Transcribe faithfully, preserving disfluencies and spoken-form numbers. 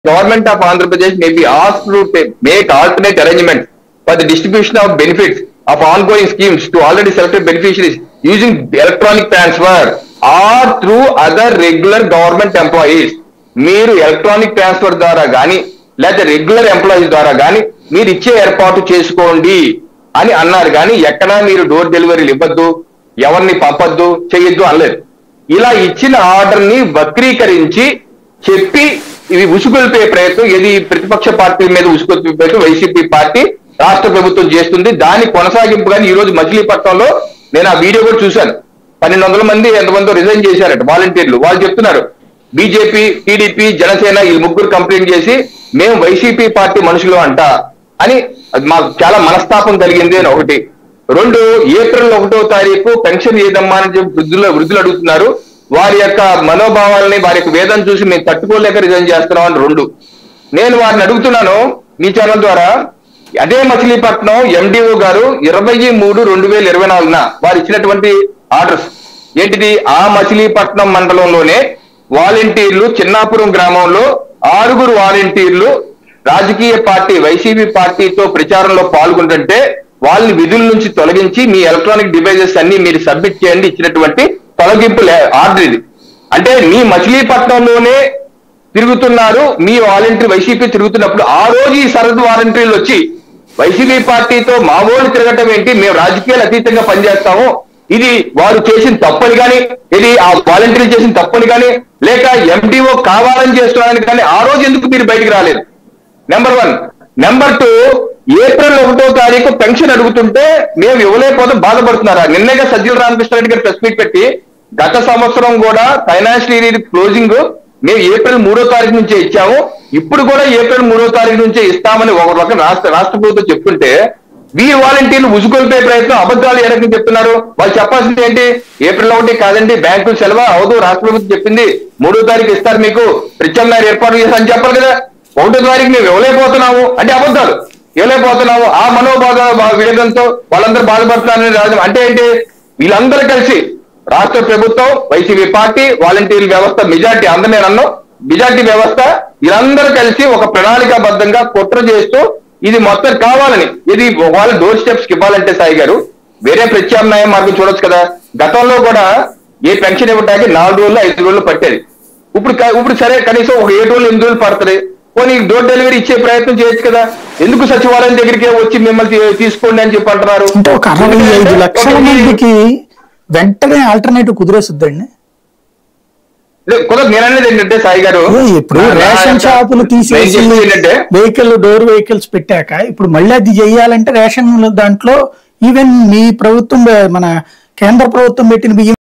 Government of Andhra Pradesh may be asked to make alternate arrangements for the distribution of benefits of ongoing schemes to already selected beneficiaries using electronic transfer or through other regular government employees. మీరు electronic transfer ద్వారా గాని లేదా regular employees ద్వారా గాని మీరు ఇచ్చే ఏర్పాటు చేసుకోండి అని అన్నారు. కానీ ఎక్కడా మీరు డోర్ డెలివరీలు ఇవ్వద్దు, ఎవరిని పంపద్దు, చేయొద్దు అనలేదు. ఇలా ఇచ్చిన ఆర్డర్ ని వక్రీకరించి చెప్పి ఇవి ఉసుగొల్పే ప్రయత్నం, ఇది ప్రతిపక్ష పార్టీల మీద ఉసుగొల్పే ప్రయత్నం వైసీపీ పార్టీ రాష్ట్ర ప్రభుత్వం చేస్తుంది. దాని కొనసాగింపుగాని ఈ రోజు మచిలీపట్నంలో నేను ఆ వీడియో కూడా చూశాను. పన్నెండు వందల మంది ఎంతమందో రిజైన్ చేశారట వాలంటీర్లు. వాళ్ళు చెప్తున్నారు బీజేపీ, టీడీపీ, జనసేన ఈ ముగ్గురు కంప్లైంట్ చేసి మేము వైసీపీ పార్టీ మనుషులు అంట అని మాకు చాలా మనస్తాపం కలిగింది అని ఒకటి. రెండు, ఏప్రిల్ ఒకటో తారీఖు పెన్షన్ ఏదమ్మా అని చెప్పి వృద్ధులు వృద్ధులు అడుగుతున్నారు. వారి యొక్క మనోభావాలని, వారి యొక్క వేదన చూసి మేము తట్టుకోలేక రిజైన్ చేస్తున్నాం అని రెండు. నేను వారిని అడుగుతున్నాను మీ ఛానల్ ద్వారా, అదే మచిలీపట్నం ఎండిఓ గారు ఇరవై మూడు రెండు వేల ఇరవై నాలుగున వారు ఇచ్చినటువంటి ఆర్డర్స్ ఏంటిది? ఆ మచిలీపట్నం మండలంలోనే వాలంటీర్లు చిన్నాపురం గ్రామంలో ఆరుగురు వాలంటీర్లు రాజకీయ పార్టీ వైసీపీ పార్టీతో ప్రచారంలో పాల్గొంటుంటే వాళ్ళని విధుల నుంచి తొలగించి మీ ఎలక్ట్రానిక్ డివైజెస్ అన్ని మీరు సబ్మిట్ చేయండి ఇచ్చినటువంటి తొలగింపు ఆర్డర్ ఇది. అంటే మీ మచిలీపట్నంలోనే తిరుగుతున్నారు మీ వాలంటీర్, వైసీపీ తిరుగుతున్నప్పుడు ఆ రోజు ఈ సరదు వాలంటీర్లు వచ్చి వైసీపీ పార్టీతో మా వాళ్ళు తిరగటం ఏంటి, మేము రాజకీయాలు అతీతంగా పనిచేస్తాము, ఇది వారు చేసిన తప్పని కానీ, ఇది ఆ వాలంటీర్లు చేసిన తప్పని కానీ, లేక ఎండిఓ కావాలని చేస్తున్నారని కానీ ఆ రోజు ఎందుకు మీరు బయటికి రాలేదు? Number one. Number two, April ఒకటో తారీఖు పెన్షన్ అడుగుతుంటే మేము ఇవ్వలేకపోతే బాధపడుతున్నారా? నిన్నగా సజ్జల రామకృష్ణారెడ్డి గారు ప్రెస్ మీట్ పెట్టి గత సంవత్సరం కూడా ఫైనాన్షియల్ ఇయర్ క్లోజింగ్ మేము ఏప్రిల్ మూడో తారీఖు నుంచే ఇచ్చాము, ఇప్పుడు కూడా ఏప్రిల్ మూడో తారీఖు నుంచే ఇస్తామని ఒక రకం రాష్ట్ర రాష్ట్ర ప్రభుత్వం చెప్తుంటే వీ వాలంటీర్లు ఉసుగొల్పే ప్రయత్నం, అబద్ధాలు ఏ రకంగా చెప్తున్నారు? వాళ్ళు చెప్పాల్సింది ఏంటి? ఏప్రిల్ ఒకటి కాదండి, బ్యాంకులు సెలవు అవదు, రాష్ట్ర ప్రభుత్వం చెప్పింది మూడో తారీఖు ఇస్తారు మీకు, ప్రత్యామ్నాయ ఏర్పాటు చేస్తారని చెప్పాలి కదా. ఒకటో తారీఖు మేము ఇవ్వలేకపోతున్నాము అంటే అబద్ధాలు, ఇవ్వలేకపోతున్నాము ఆ మనోబాధ వేదంతో వాళ్ళందరూ బాధపడుతున్నారని రాజు అంటే ఏంటి? వీళ్ళందరూ కలిసి రాష్ట్ర ప్రభుత్వం, వైసీపీ పార్టీ, వాలంటీర్ వ్యవస్థ, మెజార్టీ అందరూ నేను అన్నాం మెజార్టీ వ్యవస్థ, వీళ్ళందరూ కలిసి ఒక ప్రణాళికాబద్ధంగా కుట్ర చేస్తూ ఇది మొత్తం కావాలని, ఇది వాళ్ళ డోర్ స్టెప్స్ కి ఇవ్వాలంటే సాయి గారు వేరే ప్రత్యామ్నాయ మార్గం చూడొచ్చు కదా. గతంలో కూడా ఏ పెన్షన్ ఇవ్వడానికి నాలుగు రోజులు ఐదు రోజులు పట్టేది, ఇప్పుడు ఇప్పుడు సరే కనీసం ఒక ఏడు రోజులు ఎనిమిది రోజులు పడుతుంది, పోనీ డోర్ డెలివరీ ఇచ్చే ప్రయత్నం చేయొచ్చు కదా. ఎందుకు సచివాలయం దగ్గరికి వచ్చి మిమ్మల్ని తీసుకోండి అని చెప్పి అంటున్నారు? అంటే ఒక అరవై ఐదు లక్షల మందికి వెంటనే ఆల్టర్నేటివ్ కుదిరేస్తుందండి. కుదరదు. నేను అనేది ఏంటంటే సాయి గారు, ఇప్పుడు రేషన్ షాపులు తీసేసి వెహికల్ డోర్ వెహికల్స్ పెట్టాక ఇప్పుడు మళ్ళీ అది చేయాలంటే రేషన్ దాంట్లో ఈవెన్ మీ ప్రభుత్వం, మన కేంద్ర ప్రభుత్వం పెట్టిన బియ్యం